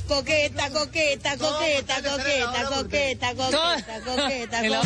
Coqueta, coqueta, coqueta, coqueta, coqueta, coqueta, coqueta, coqueta.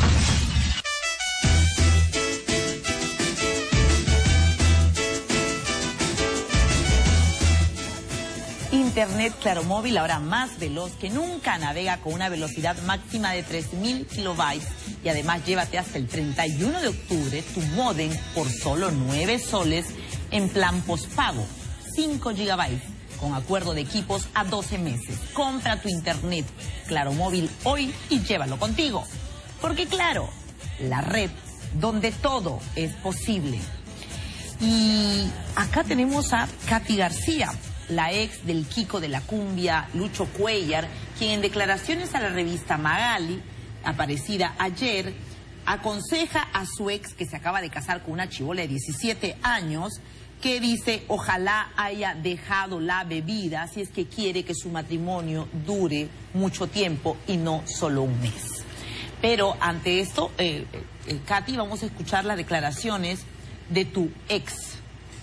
Internet Claro Móvil, ahora más veloz que nunca, navega con una velocidad máxima de 3000 kilobytes y además llévate hasta el 31 de octubre tu módem por solo 9 soles en plan postpago, 5 gigabytes con acuerdo de equipos a 12 meses. Compra tu Internet Claro Móvil hoy y llévalo contigo. Porque claro, la red donde todo es posible. Y acá tenemos a Katy García, la ex del Kiko de la cumbia, Lucho Cuéllar, quien en declaraciones a la revista Magali, aparecida ayer, aconseja a su ex, que se acaba de casar con una chibola de 17 años, que dice, ojalá haya dejado la bebida si es que quiere que su matrimonio dure mucho tiempo y no solo un mes. Pero ante esto, Katy, vamos a escuchar las declaraciones de tu ex.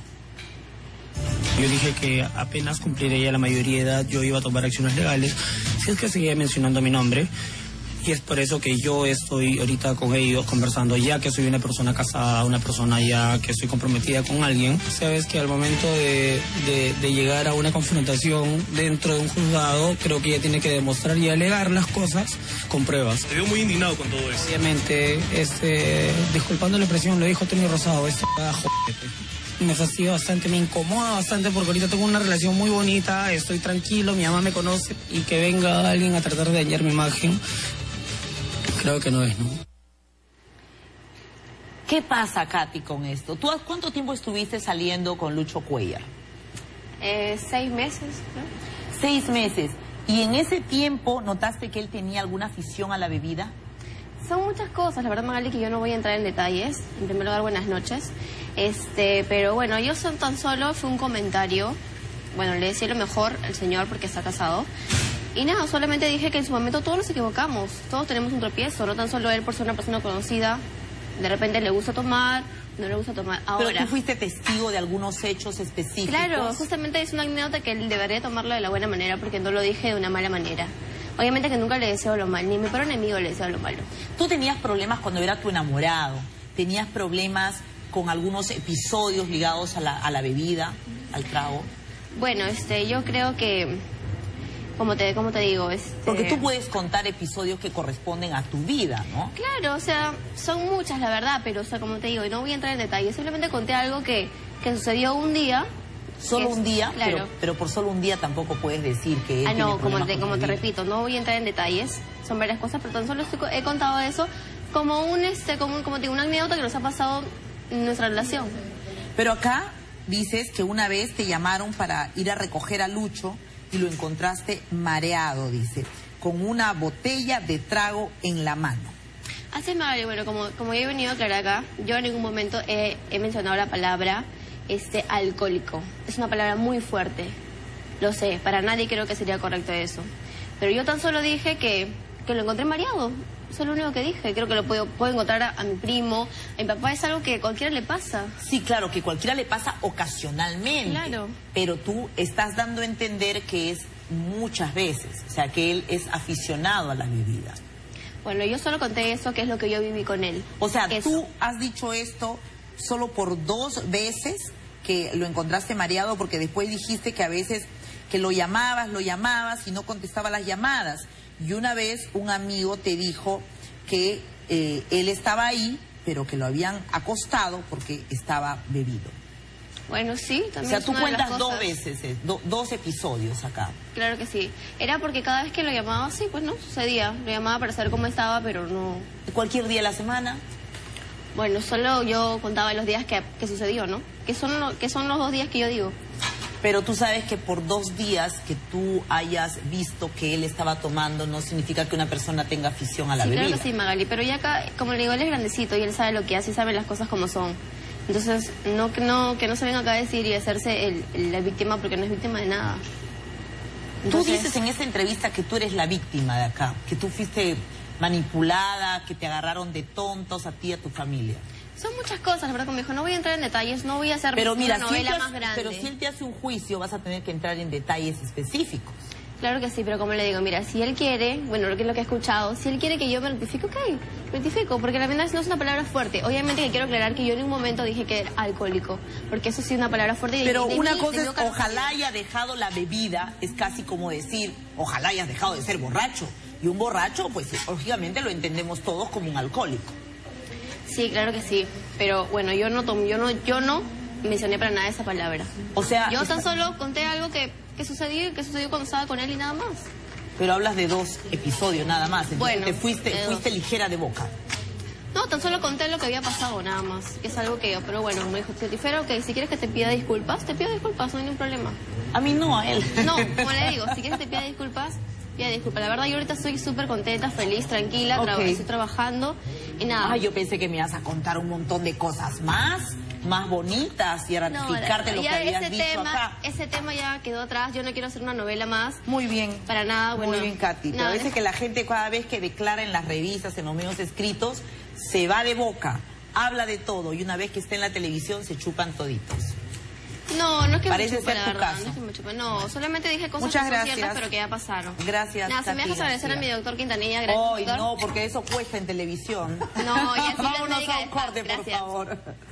Yo dije que apenas cumpliría ya la mayoría de edad, yo iba a tomar acciones legales, si es que seguía mencionando mi nombre. Y es por eso que yo estoy ahorita con ellos conversando, ya que soy una persona casada, una persona ya que estoy comprometida con alguien. Sabes que al momento de llegar a una confrontación dentro de un juzgado, creo que ella tiene que demostrar y alegar las cosas con pruebas. Te veo muy indignado con todo eso. Obviamente, disculpando la expresión, lo dijo Tony Rosado, me fastidia bastante, me incomoda bastante porque ahorita tengo una relación muy bonita, estoy tranquilo, mi mamá me conoce y que venga alguien a tratar de dañar mi imagen, creo que no es, ¿no? ¿Qué pasa, Katy, con esto? ¿Tú cuánto tiempo estuviste saliendo con Lucho Cuéllar? 6 meses, ¿no? 6 meses. ¿Y en ese tiempo notaste que él tenía alguna afición a la bebida? Son muchas cosas, la verdad, Magali, que yo no voy a entrar en detalles. En primer lugar, buenas noches. Pero bueno, yo tan solo fue un comentario. Bueno, le decía lo mejor al señor porque está casado. Y nada, solamente dije que en su momento todos nos equivocamos. Todos tenemos un tropiezo, no tan solo él por ser una persona conocida. De repente le gusta tomar, no le gusta tomar. Ahora, pero tú fuiste testigo de algunos hechos específicos. Claro, justamente es una anécdota que él debería tomarlo de la buena manera porque no lo dije de una mala manera. Obviamente que nunca le deseo lo mal, ni mi peor enemigo le deseo lo malo. ¿Tú tenías problemas cuando era tu enamorado? ¿Tenías problemas con algunos episodios ligados a la bebida, al trago? Bueno, yo creo que, como te digo, porque tú puedes contar episodios que corresponden a tu vida, ¿no? Claro, o sea, son muchas, la verdad, pero, o sea, como te digo, y no voy a entrar en detalles, simplemente conté algo que sucedió un día. Solo un día, claro. pero por solo un día tampoco puedes decir que él no, tiene como te repito, no voy a entrar en detalles, son varias cosas, pero tan solo he contado eso como como te digo, una anécdota que nos ha pasado en nuestra relación. Pero acá dices que una vez te llamaron para ir a recoger a Lucho y lo encontraste mareado, dice, con una botella de trago en la mano. Así es, Magali, bueno, como yo he venido a aclarar acá, yo en ningún momento he mencionado la palabra alcohólico. Es una palabra muy fuerte, lo sé, para nadie creo que sería correcto eso. Pero yo tan solo dije que lo encontré mareado, eso es lo único que dije. Creo que lo puedo encontrar a mi primo, a mi papá, es algo que a cualquiera le pasa. Sí, claro, que cualquiera le pasa ocasionalmente. Claro. Pero tú estás dando a entender que es muchas veces, o sea, que él es aficionado a las bebidas. Bueno, yo solo conté eso, que es lo que yo viví con él. O sea, eso. Tú has dicho esto solo por 2 veces que lo encontraste mareado, porque después dijiste que a veces que lo llamabas y no contestaba las llamadas. Y una vez un amigo te dijo que él estaba ahí, pero que lo habían acostado porque estaba bebido. Bueno, sí, también. O sea, tú cuentas 2 veces, 2 episodios acá. Claro que sí. Era porque cada vez que lo llamaba, sí, pues no, sucedía. Lo llamaba para saber cómo estaba, pero no... ¿Cualquier día de la semana? Bueno, solo yo contaba los días que sucedió, ¿no? Que son los 2 días que yo digo. Pero tú sabes que por 2 días que tú hayas visto que él estaba tomando no significa que una persona tenga afición a la bebida. Claro que sí, Magali, pero ya acá, como le digo, él es grandecito y él sabe lo que hace y sabe las cosas como son. Entonces, que no se venga acá a decir y hacerse la víctima porque no es víctima de nada. Entonces, tú dices en esta entrevista que tú eres la víctima de acá, que tú fuiste manipulada, que te agarraron de tontos a ti y a tu familia. Son muchas cosas, la verdad, como dijo, no voy a entrar en detalles, no voy a hacer una novela más grande. Pero si él te hace un juicio, vas a tener que entrar en detalles específicos. Claro que sí, pero como le digo, mira, si él quiere, bueno, lo que es lo que he escuchado, si él quiere que yo me rectifique, ok, rectifico, porque la verdad no es una palabra fuerte. Obviamente que quiero aclarar que yo en un momento dije que era alcohólico, porque eso sí es una palabra fuerte. Pero una mí, cosa es, ojalá haya dejado la bebida, es casi como decir, ojalá hayas dejado de ser borracho. Y un borracho, pues, lógicamente lo entendemos todos como un alcohólico. Sí, claro que sí, pero bueno, yo no mencioné para nada esa palabra. O sea... Yo tan solo conté algo que sucedió cuando estaba con él y nada más. Pero hablas de 2 episodios nada más, entonces bueno, te fuiste ligera de boca. No, tan solo conté lo que había pasado nada más, que es algo que yo, pero bueno, me dijo Tifero que si quieres que te pida disculpas, te pido disculpas, no hay ningún problema. A mí no, a él. No, como le digo, si quieres que te pida disculpas, pida disculpas. La verdad yo ahorita estoy súper contenta, feliz, tranquila, estoy trabajando y nada. Ay, yo pensé que me ibas a contar un montón de cosas más bonitas y a ratificarte lo que habías dicho acá. Ese tema ya quedó atrás, yo no quiero hacer una novela más. Muy bien. Para nada, bueno. Muy bien, Katy. Pero a veces que la gente cada vez que declara en las revistas, en los medios escritos, se va de boca, habla de todo y una vez que está en la televisión se chupan toditos. No, no es que parece me chupe, ser la tu verdad, caso. no es que me chupe, no, solamente dije cosas Muchas que son gracias. ciertas, pero que ya pasaron. Gracias, Nada, si me dejas agradecer a mi doctor Quintanilla, gracias, Ay, doctor. no, porque eso cuesta en televisión. No, y así vámonos las médicas a un corte, por gracias. favor.